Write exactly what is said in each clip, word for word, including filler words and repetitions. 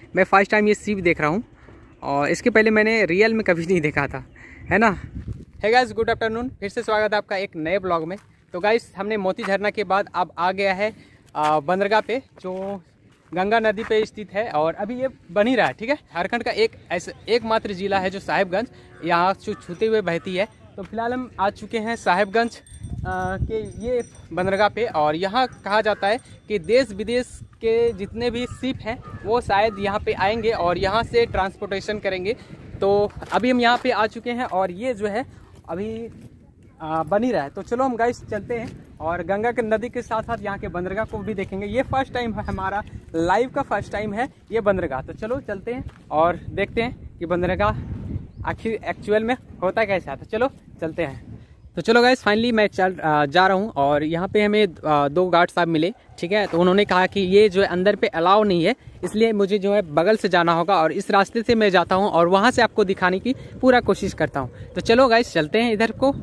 मैं first time ये सीप देख रहा हूँ और इसके पहले मैंने रियल में कभी नहीं देखा था, है ना। हे गाइस, गुड आफ्टरनून, फिर से स्वागत है आपका एक नए ब्लॉग में। तो गाइस, हमने मोती झरना के बाद अब आ गया है बंदरगाह पे, जो गंगा नदी पे स्थित है और अभी ये बन ही रहा है, ठीक है। झारखंड का एक ऐसा एकमात्र जिला है जो साहिबगंज यहाँ से छूते हुए बहती है। तो फिलहाल हम आ चुके हैं साहिबगंज के ये बंदरगाह पे और यहाँ कहा जाता है कि देश विदेश के जितने भी शिप हैं वो शायद यहाँ पे आएंगे और यहाँ से ट्रांसपोर्टेशन करेंगे। तो अभी हम यहाँ पे आ चुके हैं और ये जो है अभी आ, बन ही रहा है। तो चलो हम गाइस चलते हैं और गंगा के नदी के साथ साथ यहाँ के बंदरगाह को भी देखेंगे। ये फर्स्ट टाइम है हमारा, लाइव का फर्स्ट टाइम है ये बंदरगाह। तो चलो चलते हैं और देखते हैं कि बंदरगाह आखिर एक्चुअल में होता कैसा है। तो चलो चलते हैं। तो चलो गाइस, फाइनली मैं चल जा रहा हूँ और यहाँ पे हमें दो गार्ड साहब मिले, ठीक है। तो उन्होंने कहा कि ये जो है अंदर पे अलाउ नहीं है, इसलिए मुझे जो है बगल से जाना होगा और इस रास्ते से मैं जाता हूँ और वहाँ से आपको दिखाने की पूरा कोशिश करता हूँ। तो चलो गाइस चलते हैं इधर को।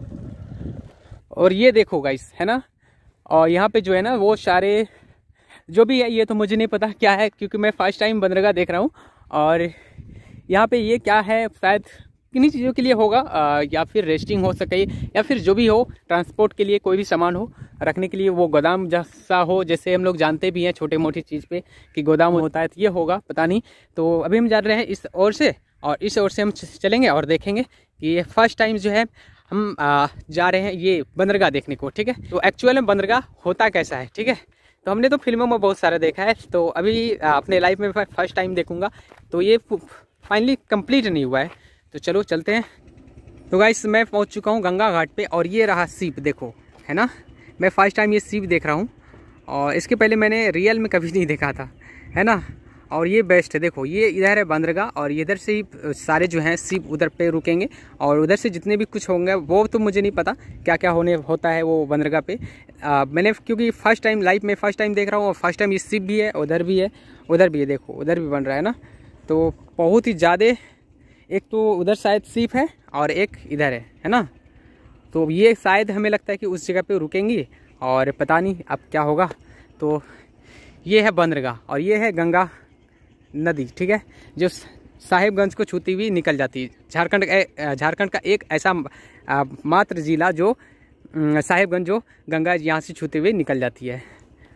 और ये देखो गाइस, है ना, और यहाँ पे जो है ना वो सारे जो भी है, ये तो मुझे नहीं पता क्या है क्योंकि मैं फर्स्ट टाइम बंदरगाह देख रहा हूँ। और यहाँ पे ये क्या है, शायद किन्हीं चीज़ों के लिए होगा आ, या फिर रेस्टिंग हो सके या फिर जो भी हो, ट्रांसपोर्ट के लिए कोई भी सामान हो रखने के लिए, वो गोदाम जैसा हो, जैसे हम लोग जानते भी हैं छोटे मोटी चीज़ पे कि गोदाम होता है, तो ये होगा पता नहीं। तो अभी हम जा रहे हैं इस ओर से और इस ओर से हम चलेंगे और देखेंगे कि ये फर्स्ट टाइम जो है हम आ, जा रहे हैं ये बंदरगाह देखने को, ठीक है। तो एक्चुअल में बंदरगाह होता कैसा है, ठीक है। तो हमने तो फिल्मों में बहुत सारा देखा है, तो अभी आ, अपने लाइफ में फर्स्ट टाइम देखूंगा। तो ये फाइनली कंप्लीट नहीं हुआ है। तो चलो चलते हैं। तो गाइस, मैं पहुंच चुका हूं गंगा घाट पे और ये रहा सीप, देखो, है ना। मैं फर्स्ट टाइम ये सीप देख रहा हूं और इसके पहले मैंने रियल में कभी नहीं देखा था, है ना। और ये बेस्ट है, देखो, ये इधर है बंदरगाह और इधर से ही सारे जो हैं सीप उधर पे रुकेंगे और उधर से जितने भी कुछ होंगे वो तो मुझे नहीं पता क्या क्या होने होता है वो बंदरगाह पे। आ, मैंने क्योंकि फर्स्ट टाइम लाइफ में फर्स्ट टाइम देख रहा हूँ और फर्स्ट टाइम ये सीप भी है, उधर भी है, उधर भी है, देखो उधर भी बन रहा है ना। तो बहुत ही ज़्यादा, एक तो उधर शायद सीप है और एक इधर है, है ना। तो ये शायद हमें लगता है कि उस जगह पे रुकेंगी और पता नहीं अब क्या होगा। तो ये है बंदरगाह और ये है गंगा नदी, ठीक है, जो साहिबगंज को छूती हुई निकल जाती है। झारखंड झारखंड का एक ऐसा मात्र जिला जो साहिबगंज, जो गंगा यहाँ से छूते हुए निकल जाती है।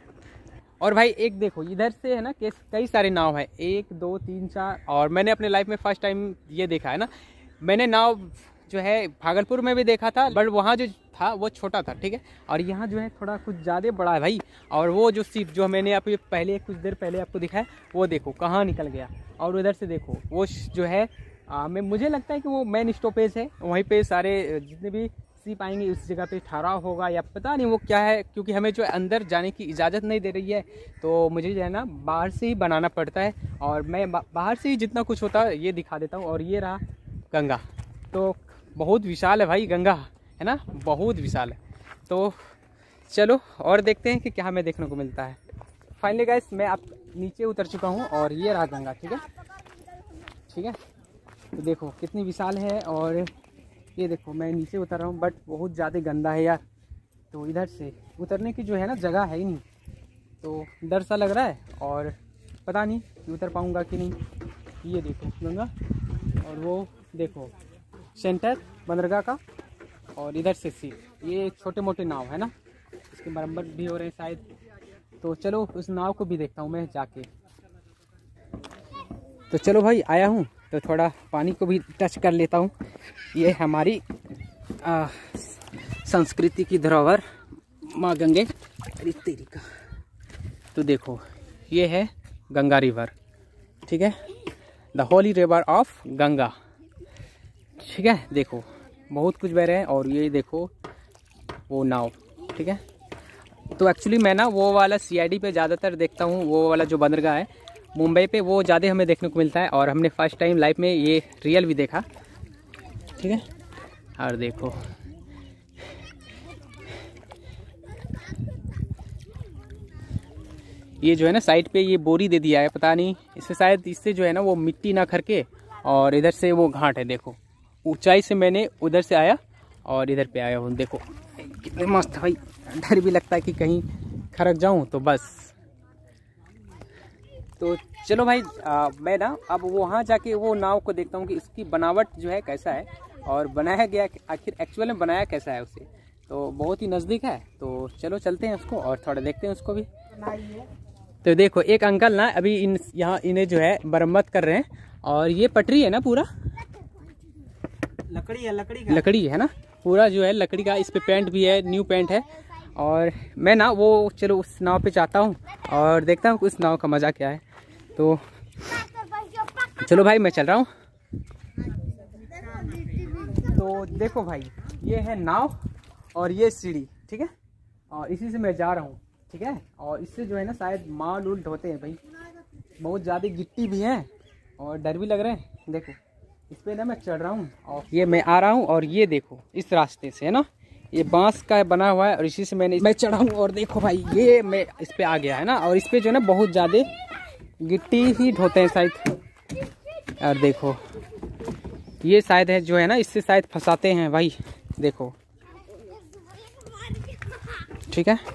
और भाई एक देखो, इधर से है ना कई सारे नाव है, एक दो तीन चार, और मैंने अपने लाइफ में फर्स्ट टाइम ये देखा है ना। मैंने नाव जो है भागलपुर में भी देखा था, बट वहाँ जो था वो छोटा था, ठीक है। और यहाँ जो है थोड़ा कुछ ज़्यादा बड़ा है भाई। और वो जो सीप जो मैंने अभी पहले कुछ देर पहले आपको दिखाया, वो देखो कहाँ निकल गया। और उधर से देखो वो जो है आ, मैं मुझे लगता है कि वो मेन स्टॉपेज है, वहीं पे सारे जितने भी सीप आएंगे उस जगह पे ठहराव होगा या पता नहीं वो क्या है, क्योंकि हमें जो अंदर जाने की इजाज़त नहीं दे रही है। तो मुझे जो है ना बाहर से ही बनाना पड़ता है और मैं बाहर से ही जितना कुछ होता है ये दिखा देता हूँ। और ये रहा गंगा, तो बहुत विशाल है भाई गंगा, है ना, बहुत विशाल है। तो चलो और देखते हैं कि क्या हमें देखने को मिलता है। फाइनली गाइस, मैं आप नीचे उतर चुका हूँ और ये रहा गंगा, ठीक है, ठीक है। तो देखो कितनी विशाल है और ये देखो मैं नीचे उतर रहा हूँ, बट बहुत ज़्यादा गंदा है यार। तो इधर से उतरने की जो है ना जगह है ही नहीं, तो डर सा लग रहा है और पता नहीं कि उतर पाऊँगा कि नहीं। ये देखो गंगा और वो देखो सेंटर बंदरगाह का, और इधर से सी ये छोटे मोटे नाव है ना, इसके मरम्मत भी हो रहे हैं शायद। तो चलो उस नाव को भी देखता हूँ मैं जाके। तो चलो भाई, आया हूँ तो थोड़ा पानी को भी टच कर लेता हूँ। ये हमारी आ, संस्कृति की धरोहर माँ गंगे, अरे तेरी का। तो देखो ये है गंगा रिवर, ठीक है, the holy river of Ganga, ठीक है। देखो बहुत कुछ बह रहे हैं और ये देखो वो नाव, ठीक है। तो एक्चुअली मैं ना वो वाला सी आई डी पे ज़्यादातर देखता हूँ, वो वाला जो बंदरगाह है मुंबई पे, वो ज़्यादा हमें देखने को मिलता है और हमने फर्स्ट टाइम लाइफ में ये रियल भी देखा, ठीक है। और देखो ये जो है ना साइड पे ये बोरी दे दिया है, पता नहीं इससे शायद इससे जो है ना वो मिट्टी ना खरके। और इधर से वो घाट है, देखो ऊंचाई से मैंने उधर से आया और इधर पे आया हूँ। देखो कितने मस्त भाई, डर भी लगता है कि कहीं खरक जाऊँ तो बस। तो चलो भाई, आ, मैं ना अब वहाँ जाके वो नाव को देखता हूँ कि इसकी बनावट जो है कैसा है और बनाया गया आखिर एक्चुअल में बनाया कैसा है उसे। तो बहुत ही नज़दीक है, तो चलो चलते हैं उसको और थोड़ा देखते हैं उसको भी। तो देखो एक अंकल ना अभी इन यहाँ इन्हें जो है मरम्मत कर रहे हैं, और ये पटरी है ना, पूरा लकड़ी है, लकड़ी का लकड़ी है ना, पूरा जो है लकड़ी का। इस पे पेंट भी है, न्यू पेंट है। और मैं ना वो चलो उस नाव पे जाता हूँ और देखता हूँ उस नाव का मज़ा क्या है। तो चलो भाई मैं चल रहा हूँ। तो देखो भाई, ये है नाव और ये सीढ़ी, ठीक है, और इसी से मैं जा रहा हूँ, ठीक है। और इससे जो है ना शायद माल उल ढोते हैं भाई, बहुत ज़्यादा गिट्टी भी है और डर भी लग रहा है। देखो इस पे ना मैं चढ़ रहा हूँ और ये मैं आ रहा हूँ, और ये देखो इस रास्ते से है ना, ये बांस का बना हुआ है और इसी से मैंने मैं चढ़ा हूँ। और देखो भाई ये मैं इस पे आ गया है ना, और इस पे जो है ना बहुत ज़्यादा गिट्टी ही ढोते हैं शायद। और देखो ये शायद है जो है ना, इससे शायद फंसाते हैं भाई, देखो ठीक है।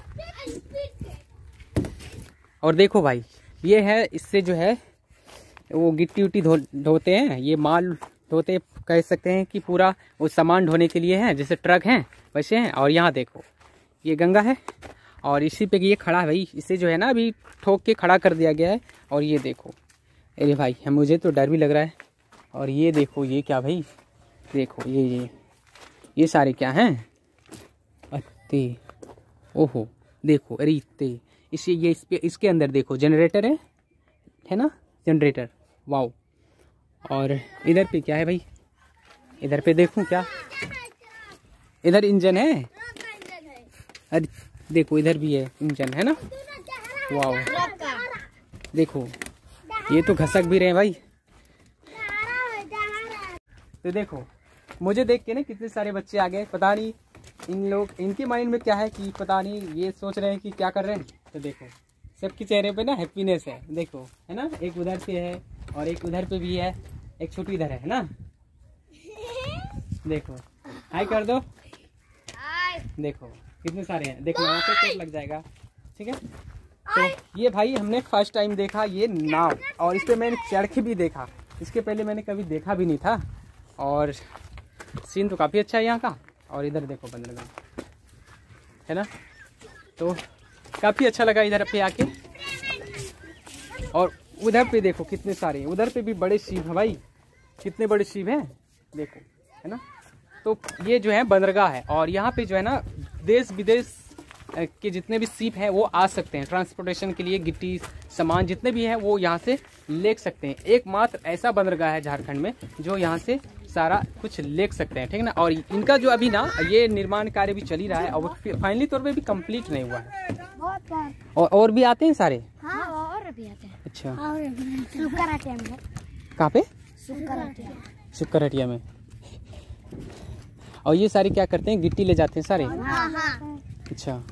और देखो भाई ये है, इससे जो है वो गिट्टी उट्टी धो ढोते हैं, ये माल ढोते कह सकते हैं कि पूरा वो सामान ढोने के लिए है, जैसे ट्रक हैं वैसे हैं। और यहाँ देखो ये गंगा है और इसी पे ये खड़ा है भाई, इसे जो है ना अभी ठोक के खड़ा कर दिया गया है। और ये देखो, अरे भाई मुझे तो डर भी लग रहा है। और ये देखो ये क्या भाई, देखो ये ये ये सारे क्या हैं, अत्ते ओहो देखो, अरे इतने इसे ये इस पे इसके अंदर देखो जनरेटर है है ना, जनरेटर, वाओ। और इधर पे क्या है भाई, इधर पे देखूं क्या, इधर इंजन है, अरे देखो इधर भी है इंजन है ना, वाओ। देखो ये तो घसक भी रहे हैं भाई। तो देखो मुझे देख के ना कितने सारे बच्चे आ गए, पता नहीं इन लोग इनके माइंड में क्या है कि पता नहीं, ये सोच रहे हैं कि क्या कर रहे हैं। तो देखो सबके चेहरे पे ना हैप्पीनेस है, देखो है ना, एक उधर से है और एक उधर पे भी है, एक छोटी इधर है ना, देखो हाय कर दो, देखो कितने सारे हैं, देखो यहाँ पे टेप लग जाएगा, ठीक है। तो ये भाई हमने फर्स्ट टाइम देखा ये नाव, और इस पे मैंने चढ़ के भी देखा, इसके पहले मैंने कभी देखा भी नहीं था। और सीन तो काफ़ी अच्छा है यहाँ का। और इधर देखो बंदरगाह है ना, तो काफ़ी अच्छा लगा इधर पे आके। और उधर पे देखो कितने सारे, उधर पे भी बड़े शिव हैं भाई, कितने बड़े शिव हैं देखो, है ना। तो ये जो है बंदरगाह है, और यहाँ पे जो है ना देश विदेश के जितने भी शिप हैं वो आ सकते हैं ट्रांसपोर्टेशन के लिए, गिट्टी सामान जितने भी है वो यहाँ से ले सकते हैं। एकमात्र ऐसा बंदरगाह है झारखंड में जो यहाँ से सारा कुछ ले सकते हैं, ठीक है ना। और इनका जो अभी ना ये निर्माण कार्य भी चल ही रहा है, और फाइनली तौर पे भी कंप्लीट नहीं हुआ है। और और भी आते हैं सारे, हाँ, और भी आते हैं। अच्छा सुकराटिया में, कहाँ पे, सुकराटिया सुकराटिया में। और ये सारे क्या करते हैं, गिट्टी ले जाते हैं सारे, हाँ, हाँ। अच्छा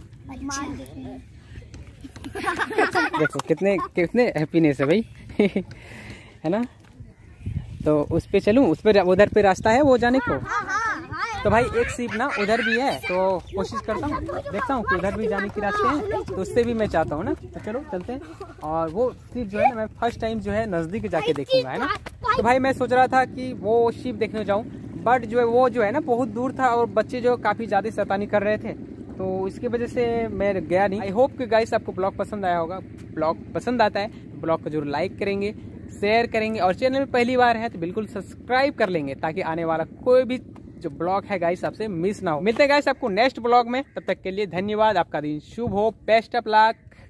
देखो कितने कितने हैप्पीनेस है भाई है ना। तो उस पे चलूं, उस पे उधर पे रास्ता है वो जाने को। तो भाई एक सीप ना उधर भी है, तो कोशिश करता हूँ, देखता हूँ कि उधर भी जाने की रास्ते हैं, तो उससे भी मैं चाहता हूँ ना। तो चलो चलते हैं। और वो सीप जो है ना मैं फर्स्ट टाइम जो है नज़दीक जाके देखूंगा, है ना। तो भाई मैं सोच रहा था कि वो शिप देखने जाऊँ, बट जो है वो जो है ना बहुत दूर था, और बच्चे जो काफ़ी ज़्यादा शैतानी कर रहे थे, तो इसकी वजह से मैं गया नहीं। आई होप कि गाइस आपको ब्लॉग पसंद आया होगा। ब्लॉग पसंद आता है तो ब्लॉग को जरूर लाइक करेंगे, शेयर करेंगे, और चैनल में पहली बार है तो बिल्कुल सब्सक्राइब कर लेंगे, ताकि आने वाला कोई भी जो ब्लॉग है गाइस आपसे मिस ना हो। मिलते हैं गाइस आपको नेक्स्ट ब्लॉग में, तब तक के लिए धन्यवाद। आपका दिन शुभ हो, बेस्ट ऑफ लक।